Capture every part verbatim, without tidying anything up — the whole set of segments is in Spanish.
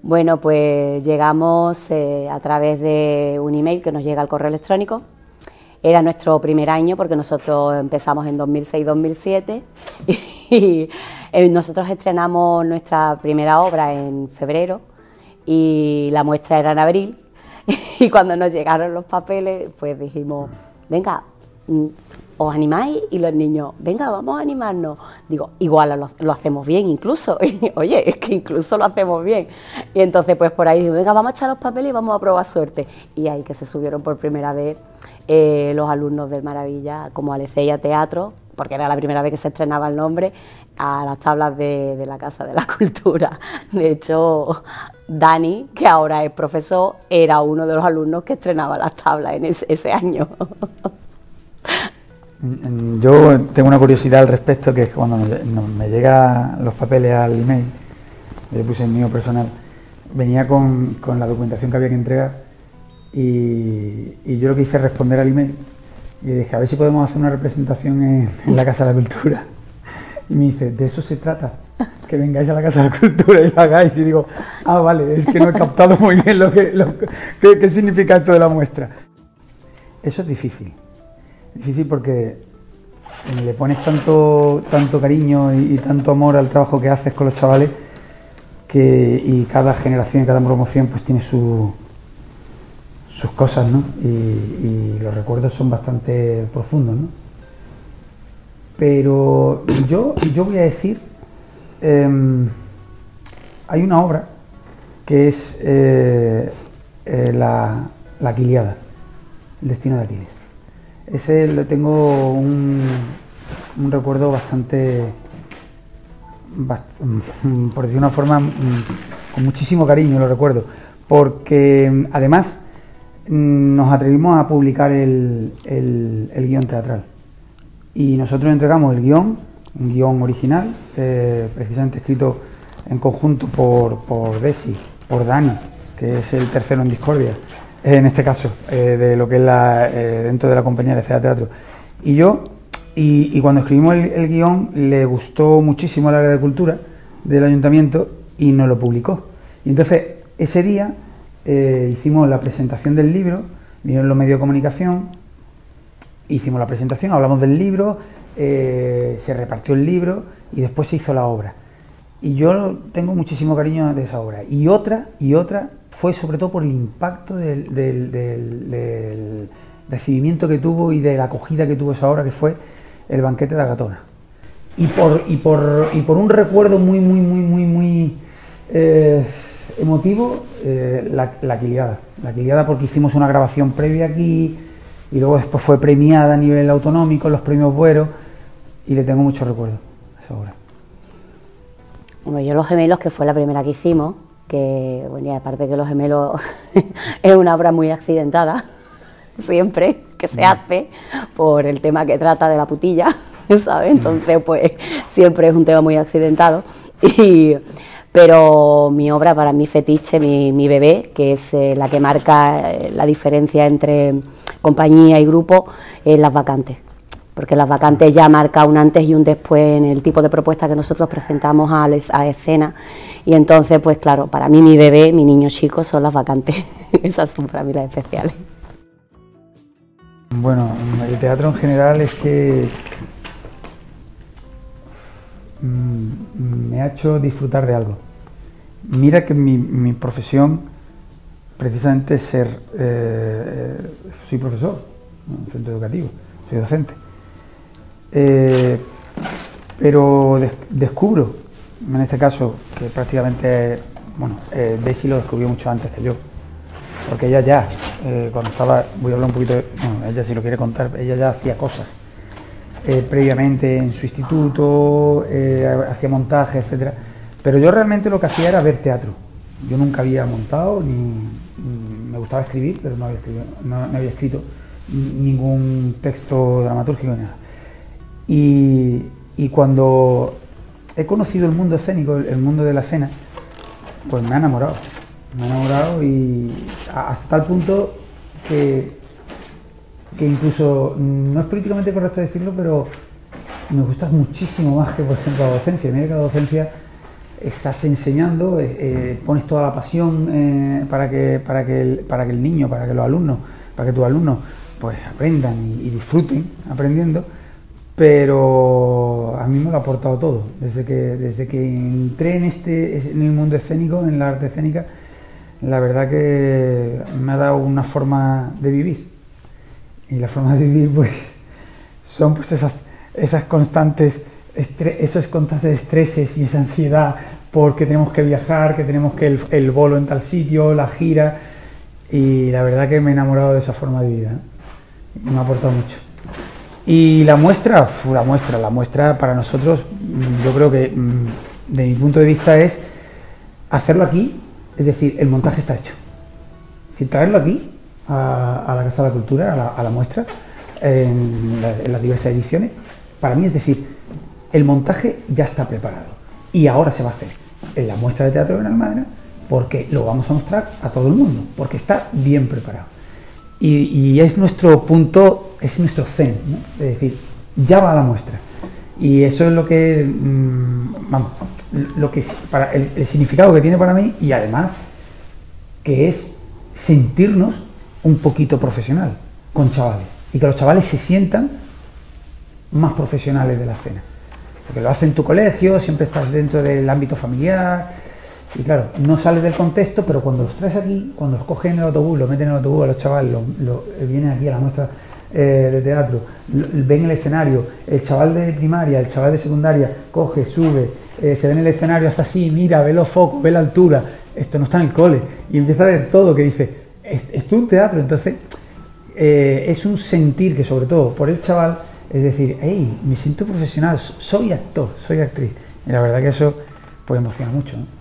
Bueno, pues llegamos eh, a través de un email que nos llega al correo electrónico. Era nuestro primer año porque nosotros empezamos en dos mil seis dos mil siete y, y nosotros estrenamos nuestra primera obra en febrero y la muestra era en abril. Y cuando nos llegaron los papeles, pues dijimos, venga, ¿os animáis? Y los niños, venga, vamos a animarnos. Digo, igual lo, lo hacemos bien incluso. Y, oye, es que incluso lo hacemos bien. Y entonces pues por ahí digo, venga, vamos a echar los papeles y vamos a probar suerte. Y ahí que se subieron por primera vez eh, los alumnos del Maravilla, como Alecella Teatro, porque era la primera vez que se estrenaba el nombre, a las tablas de, de la Casa de la Cultura. De hecho, Dani, que ahora es profesor, era uno de los alumnos que estrenaba las tablas en ese, ese año. Yo tengo una curiosidad al respecto, que es cuando me llegan los papeles al email, yo puse el mío personal, venía con, con la documentación que había que entregar y, y yo lo que hice es responder al email y dije, a ver si podemos hacer una representación en, en la Casa de la Cultura. Y me dice, de eso se trata, que vengáis a la Casa de la Cultura y lo hagáis. Y digo, ah, vale, es que no he captado muy bien lo que, lo, qué, qué significa esto de la muestra. Eso es difícil. Difícil porque le pones tanto, tanto cariño y, y tanto amor al trabajo que haces con los chavales que, y cada generación y cada promoción pues tiene su, sus cosas, ¿no? Y, y los recuerdos son bastante profundos, ¿no? Pero yo, yo voy a decir, eh, hay una obra que es eh, eh, la, la Aquiliada, el destino de Aquiles. Ese le tengo un, un recuerdo bastante, bast, por decir una forma, con muchísimo cariño lo recuerdo, porque además nos atrevimos a publicar el, el, el guión teatral. Y nosotros entregamos el guión, un guión original, eh, precisamente escrito en conjunto por, por Desi, por Dani, que es el tercero en discordia, en este caso, eh, de lo que es la, eh, dentro de la compañía de Cea Teatro. Y yo, y, y cuando escribimos el, el guión, le gustó muchísimo al área de cultura del ayuntamiento y nos lo publicó. Y entonces, ese día eh, hicimos la presentación del libro, vinieron los medios de comunicación, hicimos la presentación, hablamos del libro, eh, se repartió el libro y después se hizo la obra. Y yo tengo muchísimo cariño de esa obra. Y otra, y otra fue sobre todo por el impacto del, del, del, del recibimiento que tuvo y de la acogida que tuvo esa obra, que fue El banquete de Agatona. Y por, y por, y por un recuerdo muy, muy, muy, muy, muy eh, emotivo, eh, la, la Aquiliada. La Aquiliada porque hicimos una grabación previa aquí y luego después fue premiada a nivel autonómico, los premios Buero, y le tengo mucho recuerdo a esa obra. Bueno, yo Los Gemelos, que fue la primera que hicimos, que, bueno, y aparte que Los Gemelos es una obra muy accidentada, siempre que se hace, por el tema que trata de la putilla, ¿sabes? Entonces, pues, siempre es un tema muy accidentado. Y, pero mi obra, para mí fetiche, mi, mi bebé, que es eh, la que marca eh, la diferencia entre compañía y grupo, es Las Vacantes. Porque Las Vacantes ya marca un antes y un después en el tipo de propuesta que nosotros presentamos a, a escena. Y entonces, pues claro, para mí mi bebé, mi niño chico, son Las Vacantes. Esas son para mí las especiales. Bueno, el teatro en general es que mmm, me ha hecho disfrutar de algo. Mira que mi, mi profesión precisamente es ser, eh, soy profesor en un centro educativo, soy docente. Eh, pero des descubro, en este caso, que prácticamente, bueno, eh, Daisy lo descubrió mucho antes que yo, porque ella ya, eh, cuando estaba, voy a hablar un poquito, de, bueno, ella si lo quiere contar, ella ya hacía cosas eh, previamente en su instituto, eh, hacía montaje, etcétera, pero yo realmente lo que hacía era ver teatro. Yo nunca había montado, ni, ni me gustaba escribir, pero no había, escrito, no, no había escrito ningún texto dramatúrgico ni nada. Y, y cuando he conocido el mundo escénico, el mundo de la escena, pues me ha enamorado, me ha enamorado y hasta tal punto que, que incluso, no es políticamente correcto decirlo, pero me gusta muchísimo más que, por ejemplo, la docencia. Mira que la docencia estás enseñando, eh, eh, pones toda la pasión eh, para, que, para, que el, para que el niño, para que los alumnos, para que tus alumnos pues aprendan y, y disfruten aprendiendo, pero a mí me lo ha aportado todo. Desde que, desde que entré en, este, en el mundo escénico, en la arte escénica, la verdad que me ha dado una forma de vivir. Y la forma de vivir pues son pues esas, esas constantes, estre esos constantes estreses y esa ansiedad porque tenemos que viajar, que tenemos que el, el bolo en tal sitio, la gira, y la verdad que me he enamorado de esa forma de vida, ¿eh? Me ha aportado mucho. Y la muestra, uf, la muestra, la muestra para nosotros, yo creo que de mi punto de vista es hacerlo aquí, es decir, el montaje está hecho. Y traerlo aquí, a, a la Casa de la Cultura, a la, a la muestra, en, la, en las diversas ediciones, para mí es decir, el montaje ya está preparado. Y ahora se va a hacer en la muestra de teatro de Benalmádena, porque lo vamos a mostrar a todo el mundo, porque está bien preparado. Y, y es nuestro punto, es nuestro zen, ¿no? Es decir, ya va a la muestra. Y eso es lo que, mmm, vamos, lo que para el, el significado que tiene para mí, y además que es sentirnos un poquito profesional con chavales, y que los chavales se sientan más profesionales de la escena. Porque lo hacen en tu colegio, siempre estás dentro del ámbito familiar, y claro, no sales del contexto, pero cuando los traes aquí, cuando los cogen en el autobús, los meten en el autobús a los chavales, lo, lo, vienen aquí a la muestra eh, de teatro, lo, ven el escenario, el chaval de primaria, el chaval de secundaria, coge, sube, eh, se ve en el escenario hasta así, mira, ve los focos, ve la altura, esto no está en el cole, y empieza a ver todo, que dice, esto es un teatro, entonces eh, es un sentir que sobre todo por el chaval, es decir, hey, me siento profesional, soy actor, soy actriz, y la verdad que eso pues emociona mucho, ¿no?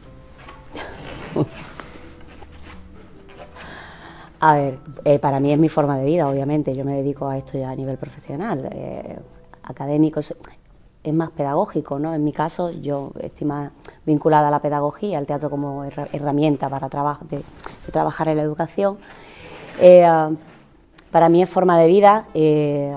A ver, eh, para mí es mi forma de vida, obviamente, yo me dedico a esto ya a nivel profesional, eh, académico, es, es más pedagógico, ¿no? En mi caso, yo estoy más vinculada a la pedagogía, al teatro como herramienta para trabajo, de, de trabajar en la educación. Eh, para mí es forma de vida, eh,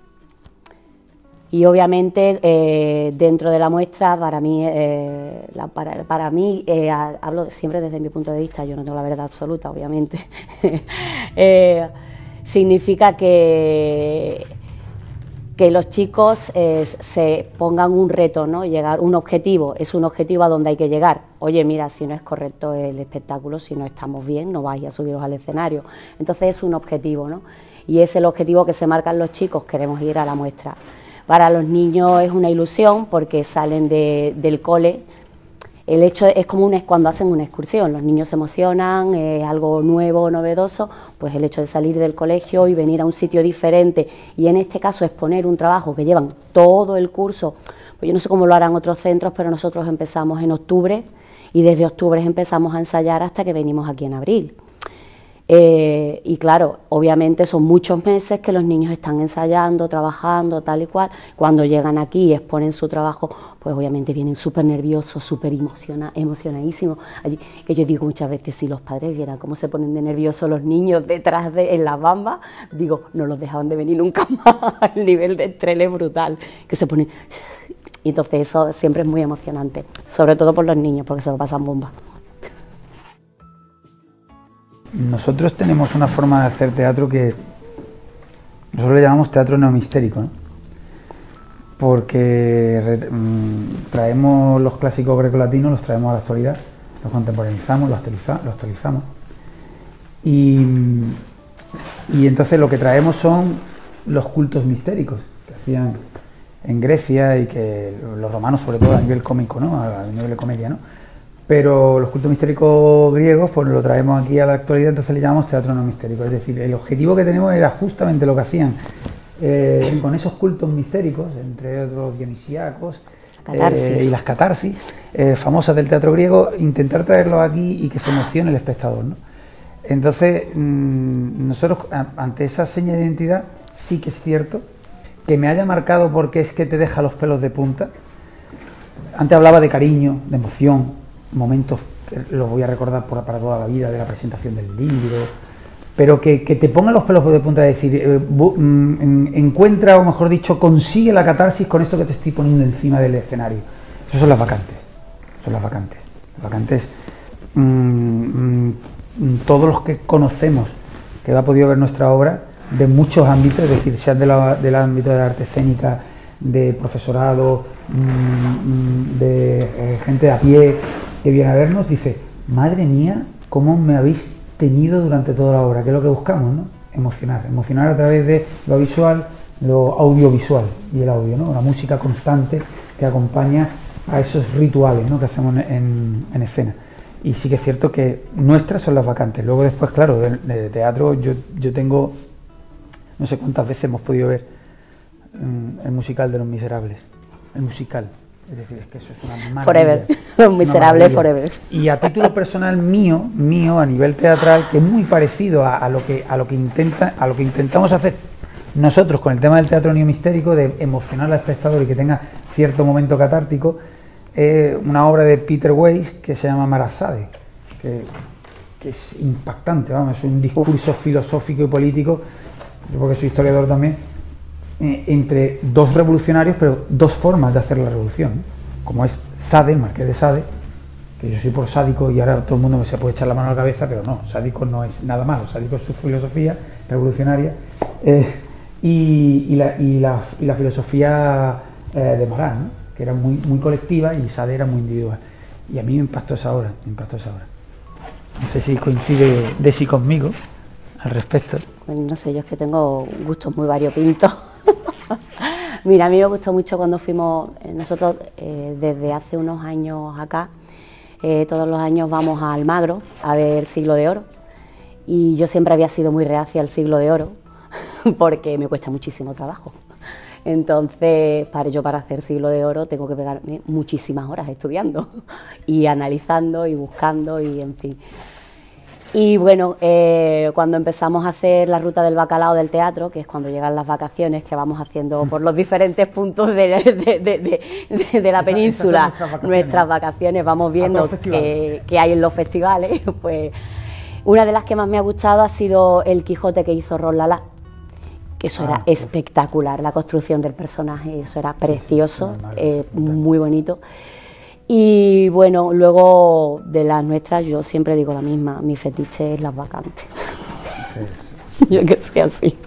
y obviamente eh, dentro de la muestra, para mí, eh, la, para, para mí eh, hablo siempre desde mi punto de vista, yo no tengo la verdad absoluta, obviamente, eh, significa que, que los chicos eh, se pongan un reto, ¿no? Llegar, un objetivo, es un objetivo a donde hay que llegar. Oye, mira, si no es correcto el espectáculo, si no estamos bien, no vais a subiros al escenario. Entonces es un objetivo, ¿no? Y es el objetivo que se marcan los chicos, queremos ir a la muestra. Para los niños es una ilusión porque salen de, del cole, el hecho es como un, cuando hacen una excursión, los niños se emocionan, es algo nuevo, novedoso, pues el hecho de salir del colegio y venir a un sitio diferente y en este caso exponer un trabajo que llevan todo el curso, pues yo no sé cómo lo harán otros centros, pero nosotros empezamos en octubre y desde octubre empezamos a ensayar hasta que venimos aquí en abril. Eh, y claro, obviamente son muchos meses que los niños están ensayando, trabajando, tal y cual. Cuando llegan aquí y exponen su trabajo, pues obviamente vienen súper nerviosos, súper emociona, emocionadísimos. Allí, que yo digo muchas veces, si los padres vieran cómo se ponen de nerviosos los niños detrás de, en las bambas, digo, no los dejaban de venir nunca más. El nivel de estrés es brutal, que se ponen... Y entonces eso siempre es muy emocionante, sobre todo por los niños, porque se lo pasan bomba. Nosotros tenemos una forma de hacer teatro que nosotros le llamamos teatro neomistérico, ¿no? Porque re, mmm, traemos los clásicos grecolatinos, los traemos a la actualidad, los contemporaneizamos, los, actualiza, los actualizamos y, y entonces lo que traemos son los cultos mistéricos que hacían en Grecia y que los romanos, sobre todo a nivel cómico, ¿no? A nivel de comedia, ¿no? Pero los cultos mistéricos griegos pues lo traemos aquí a la actualidad, entonces le llamamos teatro no mistérico. Es decir, el objetivo que tenemos era justamente lo que hacían eh, con esos cultos mistéricos, entre otros dionisíacos eh, y las catarsis eh, famosas del teatro griego, intentar traerlos aquí y que se emocione el espectador, ¿no? Entonces, mmm, nosotros ante esa seña de identidad sí que es cierto que me haya marcado porque es que te deja los pelos de punta. Antes hablaba de cariño, de emoción, momentos que los voy a recordar por, para toda la vida, de la presentación del libro, pero que, que te pongan los pelos de punta, de decir, eh, bu, mm, encuentra, o mejor dicho, consigue la catarsis con esto que te estoy poniendo encima del escenario. Esas son las vacantes. son las vacantes. Las vacantes, mmm, mmm, todos los que conocemos que ha podido ver nuestra obra, de muchos ámbitos, es decir, sean de la, del ámbito de la arte escénica, de profesorado, mmm, de eh, gente de a pie que viene a vernos, dice, madre mía, cómo me habéis tenido durante toda la obra, que es lo que buscamos, ¿no? Emocionar, emocionar a través de lo visual, lo audiovisual y el audio, ¿no? La música constante que acompaña a esos rituales, ¿no?, que hacemos en, en escena. Y sí que es cierto que nuestras son las vacantes. Luego después, claro, de, de teatro yo, yo tengo, no sé cuántas veces hemos podido ver um, el musical de Los Miserables, el musical. Es decir, es que eso es una maravilla. Forever, Los Miserables Forever. Y a título personal mío, mío a nivel teatral, que es muy parecido a, a lo que a lo que intenta, a lo que intentamos hacer nosotros con el tema del teatro neomistérico, de emocionar al espectador y que tenga cierto momento catártico, eh, una obra de Peter Weiss que se llama Marasade, que, que es impactante, vamos, es un discurso Uf. filosófico y político, yo porque soy historiador también, eh, entre dos revolucionarios, pero dos formas de hacer la revolución, ¿no? Como es Sade, el Marqués de Sade, que yo soy por sádico y ahora todo el mundo se puede echar la mano a la cabeza, pero no, sádico no es nada malo, sádico es su filosofía revolucionaria, eh, y, y, la, y, la, y la filosofía eh, de Marat, ¿no?, que era muy, muy colectiva, y Sade era muy individual. Y a mí me impactó esa obra, me impactó esa obra. No sé si coincide Desi conmigo al respecto. Pues no sé, yo es que tengo gustos muy variopintos. Mira, a mí me gustó mucho cuando fuimos, eh, nosotros eh, desde hace unos años acá, eh, todos los años vamos a Almagro a ver Siglo de Oro, y yo siempre había sido muy reacia al Siglo de Oro porque me cuesta muchísimo trabajo. Entonces, para yo para hacer Siglo de Oro tengo que pegarme muchísimas horas estudiando y analizando y buscando y en fin. Y bueno, eh, cuando empezamos a hacer la ruta del bacalao del teatro, que es cuando llegan las vacaciones, que vamos haciendo por los diferentes puntos de, de, de, de, de, de la esa, península, nuestras vacaciones. nuestras vacaciones, vamos viendo que, que hay en los festivales, pues una de las que más me ha gustado ha sido El Quijote que hizo Ron Lala, que eso ah, era pues. espectacular, la construcción del personaje, eso era precioso, sí, eh, muy bonito. Y bueno, luego de las nuestras yo siempre digo la misma, mi fetiche es las vacantes. Sí, sí. Yo que soy así.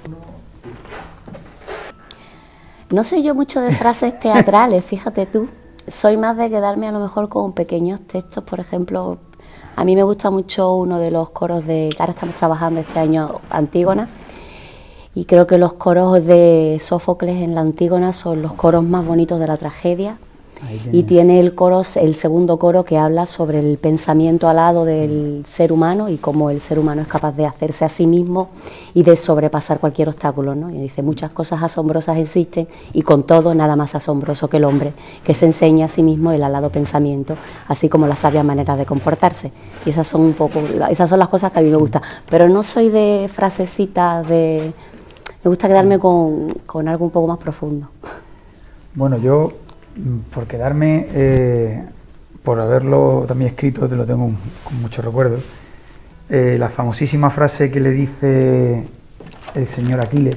No soy yo mucho de frases teatrales, fíjate tú, soy más de quedarme a lo mejor con pequeños textos, por ejemplo, a mí me gusta mucho uno de los coros de, que ahora estamos trabajando este año, Antígona, y creo que los coros de Sófocles en la Antígona son los coros más bonitos de la tragedia. Y tiene el coro, el segundo coro, que habla sobre el pensamiento alado del ser humano y cómo el ser humano es capaz de hacerse a sí mismo y de sobrepasar cualquier obstáculo, ¿no? Y dice, muchas cosas asombrosas existen y con todo nada más asombroso que el hombre, que se enseña a sí mismo el alado pensamiento, así como las sabias maneras de comportarse. Y esas son un poco, esas son las cosas que a mí me gustan. Pero no soy de frasecitas, de, me gusta quedarme con, con algo un poco más profundo. Bueno, yo, por quedarme, eh, por haberlo también escrito, te lo tengo con mucho recuerdo, eh, la famosísima frase que le dice el señor Aquiles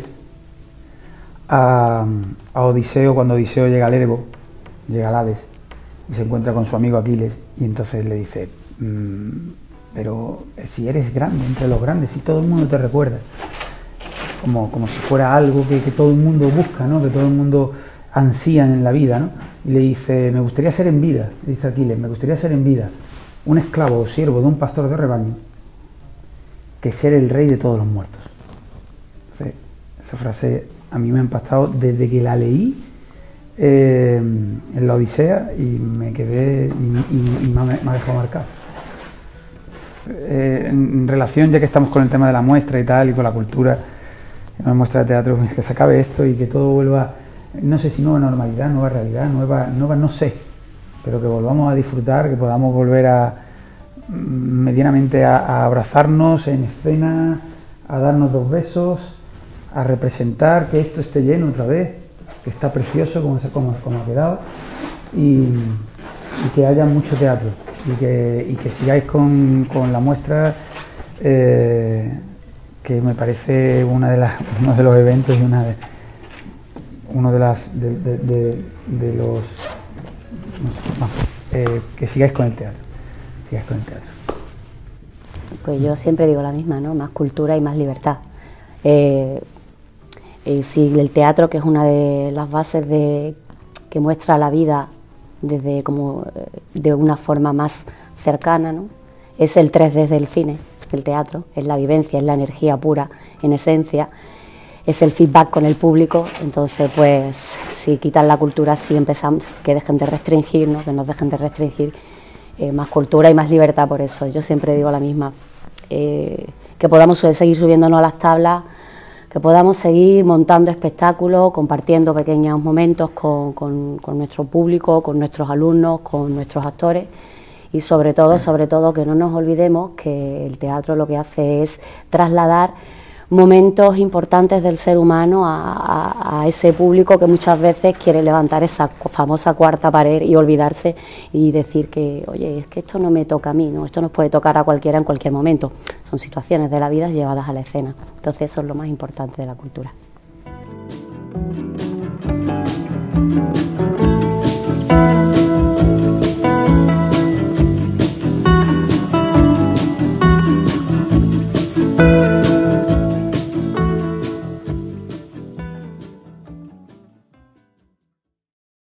a, a Odiseo cuando Odiseo llega al Erebo, llega al Hades y se encuentra con su amigo Aquiles, y entonces le dice, mmm, pero si eres grande entre los grandes y todo el mundo te recuerda, como, como si fuera algo que, que todo el mundo busca, ¿no?, que todo el mundo ansían en la vida, ¿no? Y le dice, me gustaría ser en vida, le dice Aquiles, me gustaría ser en vida un esclavo o siervo de un pastor de rebaño que ser el rey de todos los muertos. Entonces, esa frase a mí me ha impactado desde que la leí eh, en la Odisea, y me quedé y, y, y me, ha, me ha dejado marcado. Eh, en relación, ya que estamos con el tema de la muestra y tal, y con la cultura, una muestra de teatro, que se acabe esto y que todo vuelva, no sé si nueva normalidad, nueva realidad, nueva, nueva no sé, pero que volvamos a disfrutar, que podamos volver a medianamente a, a abrazarnos en escena, a darnos dos besos, a representar que esto esté lleno otra vez, que está precioso como, como, como ha quedado, y, y que haya mucho teatro, y que, y que sigáis con, con la muestra, eh, que me parece una de las, uno de los eventos y una de uno de las de, de, de, de los no, eh, que sigáis con el teatro, sigáis con el teatro. Pues yo siempre digo la misma, ¿no? Más cultura y más libertad. Eh, eh, si el teatro, que es una de las bases de, que muestra la vida desde como eh, de una forma más cercana, ¿no? Es el tres D del cine, del teatro, es la vivencia, es la energía pura, en esencia, es el feedback con el público. Entonces, pues, si quitan la cultura, si empezamos, que dejen de restringir, ¿no? Que nos dejen de restringir, eh, más cultura y más libertad. Por eso yo siempre digo la misma, eh, que podamos seguir subiéndonos a las tablas, que podamos seguir montando espectáculos, compartiendo pequeños momentos con, con, con nuestro público, con nuestros alumnos, con nuestros actores. Y sobre todo, sobre todo, que no nos olvidemos que el teatro lo que hace es trasladar momentos importantes del ser humano a, a, a ese público que muchas veces quiere levantar esa famosa cuarta pared y olvidarse y decir que, oye, es que esto no me toca a mí, ¿no? Esto nos puede tocar a cualquiera en cualquier momento. Son situaciones de la vida llevadas a la escena. Entonces eso es lo más importante de la cultura.